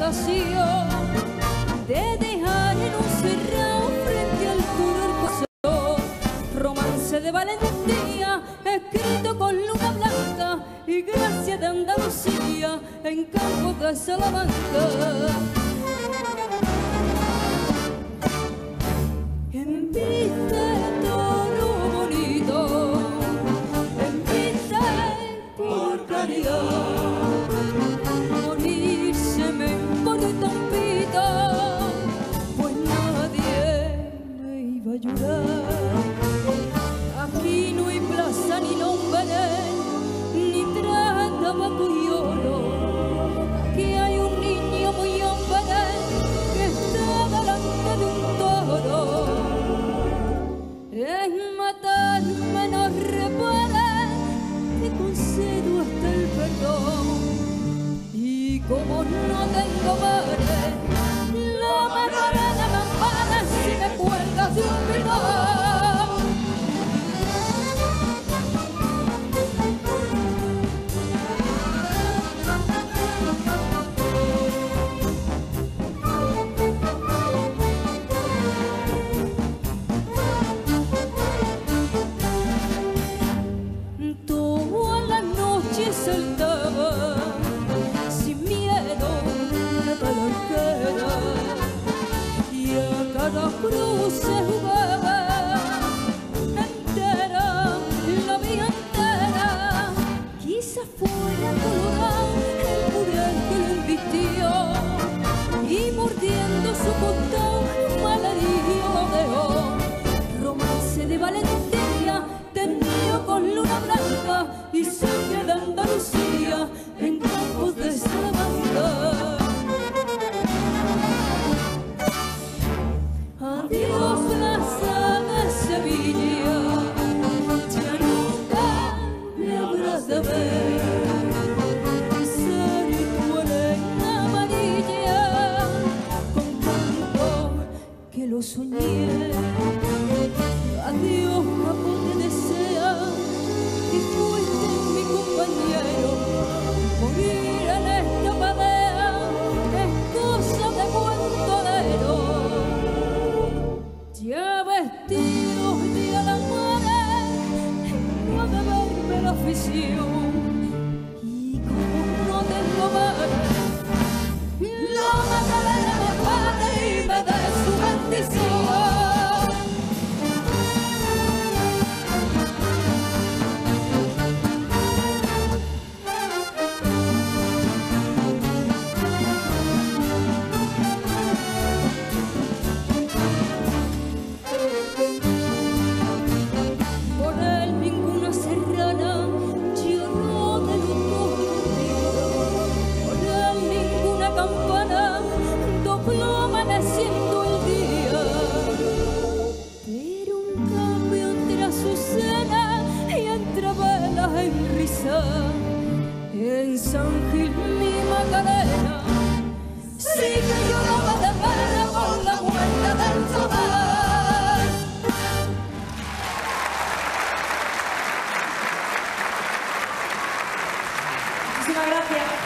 tentación de dejar en un cerrado frente al puro romance de valentía, escrito con luna blanca y gracia de Andalucía en campos de Salamanca. En vista de todo bonito, en vista por caridad, morirse me importa un pito, pues nadie me iba a ayudar. Aquí no hay plaza ni nombre, ni traje, tabaco y oro. Aquí hay un niño muy hombre que está delante de un toro. En matarme no repare, te concedo hasta el perdón. Y como no tengo madre, la mataré de campana si me cuelgas de un bidón. Saltaba sin miedo la palanquera y a cada cruz se jugaba entera, la vida entera. Quizá fuera colorado el puré que lo invistió y mordiendo su costado malherido lo dejó. Romance de valentía tendido con luna blanca y sangre de Andalucía en campos de Salamanca. Adiós plaza de Sevilla, ya nunca me habrás de ver. Ser tu arena amarilla con tanto que lo soñé. Adiós Japón te desea y fuiste mi compañero. Morir en esta pelea es cosa de buen torero. Ya vestidos de alamores no ha de verme la afición. Y como no tengo madre, la Magdalena me pare y me dé su bendición. En San Gil mi Macarena sigue llorando de pena por la muerte del Zodal. Muchísimas gracias.